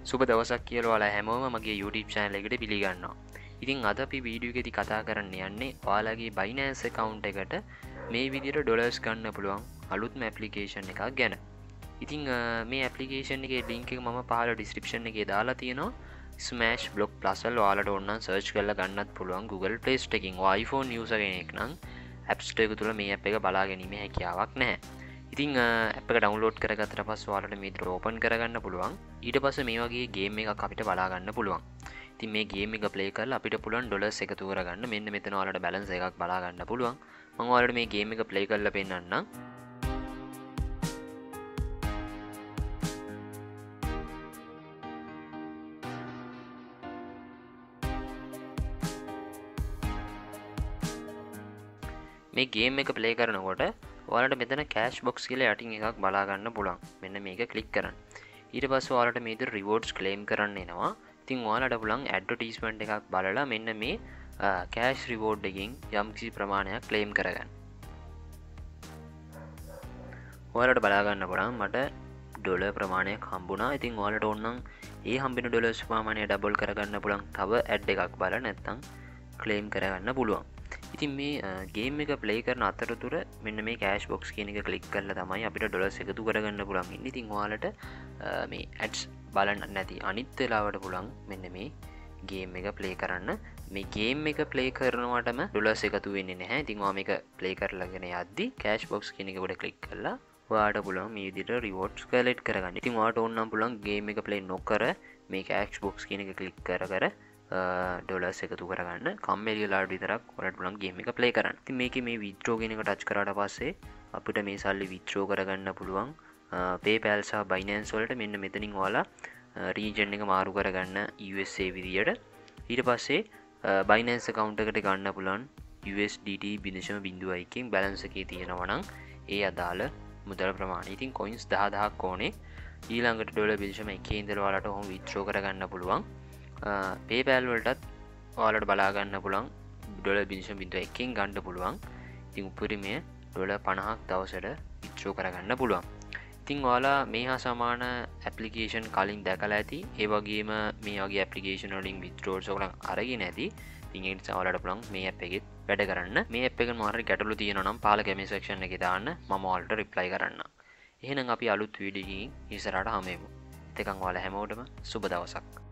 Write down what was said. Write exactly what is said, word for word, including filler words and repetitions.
සුබ දවසක් කියලා ඔයාලා හැමෝම මගේ YouTube channel එකට පිළිගන්නවා. ඉතින් අද අපි වීඩියෝ එකේදී කතා කරන්න යන්නේ ඔයාලගේ Binance account එකට මේ විදිහට ඩොලර්ස් ගන්න පුළුවන් අලුත්ම application එකක් ගැන. ඉතින් මේ application එකේ link එක මම පහළ description එකේ දාලා තියෙනවා. Smash Block Plus වල ඔයාලට ඕන නම් search කරලා ගන්නත් පුළුවන් Google Play Store එකකින්. ඔයා iPhone user කෙනෙක් නම් App Store එක තුල මේ app එක බලා ගැනීමේ හැකියාවක් නැහැ. ඉතින් ඇප් එක ඩවුන්ලෝඩ් කරගත්තට පස්සේ ඔයාලට මේ විදිහට ඕපන් කරගන්න පුළුවන්. ඊට පස්සේ මේ වගේ ගේම් එකක් අපිට බලා ගන්න පුළුවන්. ඉතින් මේ ගේම් එක ප්ලේ කරලා අපිට පුළුවන් ඩොලර්ස් එකතු කරගන්න. මෙන්න මෙතන ඔයාලට බැලන්ස් එකක් බලා ගන්න පුළුවන්. මම ඔයාලට මේ ගේම් එක ප්ලේ කරලා පෙන්නන්නම්. මේ ගේම් එක ප්ලේ කරනකොට ඔයාලට මෙතන කෑෂ් බොක්ස් කියලා යටින් එකක් බලා ගන්න පුළුවන්. මෙන්න මේක ක්ලික් කරන්න. ඊට පස්සේ ඔයාලට මේ විදිහට රිවෝඩ්ස් ක්ලේම් කරන්න එනවා. ඉතින් ඔයාලට පුළුවන් ඇඩ්වර්ටයිස්මන්ට් එකක් බලලා මෙන්න මේ කෑෂ් රිවෝඩ් එකකින් යම්කිසි ප්‍රමාණයක් ක්ලේම් කරගන්න. ඔයාලට බලා ගන්න පුළුවන් මට ඩොලර් ප්‍රමාණයක් හම්බුණා. ඉතින් ඔයාලට ඕන නම් ඒ හම්බෙන ඩොලර්ස් ප්‍රමාණය ඩබල් කරගන්න පුළුවන්. තව ඇඩ් එකක් බලලා නැත්නම් ක්ලේම් කරගන්න පුළුවන්. ඉතින් මේ ගේම් එක ප්ලේ කරන අතරතුර මෙන්න මේ කෑෂ් බොක්ස් කියන එක ක්ලික් කරලා තමයි අපිට ඩොලර්ස් එකතු කරගන්න පුළුවන් ඉන්නේ. ඉතින් ඔයාලට මේ ඇඩ්ස් බලන්න නැති අනිත් වෙලාවට පුළුවන් මෙන්න මේ ගේම් එක ප්ලේ කරන්න. මේ ගේම් එක ප්ලේ කරනකොටම ඩොලර්ස් එකතු වෙන්නේ නැහැ. ඉතින් ඔයා මේක ප්ලේ කරලාගෙන යද්දි කෑෂ් බොක්ස් කියන එක උඩ ක්ලික් කරලා ඔයාලට පුළුවන් මේ විදිහට රිවෝඩ්ස් කලෙක්ට් කරගන්න. ඉතින් ඔයාලට ඕන නම් පුළුවන් ගේම් එක ප්ලේ නොකර මේ කෑෂ් බොක්ස් කියන එක ක්ලික් කර කර ඩොලර්ස් එකතු කරගන්න. කම්මැලි වෙලාවට විතරක් ඔයාලට පුළුවන් ගේම් එක ප්ලේ කරන්න. ඉතින් මේකේ මේ withdraw කියන එක ටච් කරාට පස්සේ අපිට මේ සල්ලි withdraw කරගන්න පුළුවන් PayPal සහ Binance වලට. මෙන්න මෙතනින් ඔයාලා region එක මාරු කරගන්න U S A විදියට. ඊට පස්සේ Binance account එකට ගන්න පුළුවන් U S D T dollar බිංදුව එකකින් balance එකේ තියෙනවා නම් ඒ අදාළ මුදල් ප්‍රමාණය. ඉතින් coins දහ දහක් ඕනේ. ඊළඟට ඩොලර් බිංදුව එකේ ඉඳලා ඔයාලට ඔහොම withdraw කරගන්න පුළුවන්. PayPal වලටත් ඔයාලට බලා ගන්න පුළුවන් ඩොලර් බිංදුව එකකින් ගන්න පුළුවන්. ඉතින් උපරිමය ඩොලර් පනහක් දවසට withdraw කරගන්න පුළුවන්. ඉතින් ඔයාලා මේ හා සමාන ඇප්ලිකේෂන් කලින් දැකලා ඇති. ඒ වගේම මේ වගේ ඇප්ලිකේෂන් වලින් withdrawals ඔයගොල්ලන් අරගෙන ඇති. ඉතින් ඒ නිසා ඔයාලට පුළුවන් මේ ඇප් එකෙත් වැඩ කරන්න. මේ ඇප් එකෙන් මොහරි ගැටලු තියෙනවා නම් පහළ කමෙන්ට් සෙක්ෂන් එකේ දාන්න. මම ඔයාලට රිප්ලයි කරන්නම්. එහෙනම් අපි අලුත් වීඩියෝ එකකින් ඉස්සරහට හමු වෙමු. එතකන් ඔයාලා හැමෝටම සුබ දවසක්.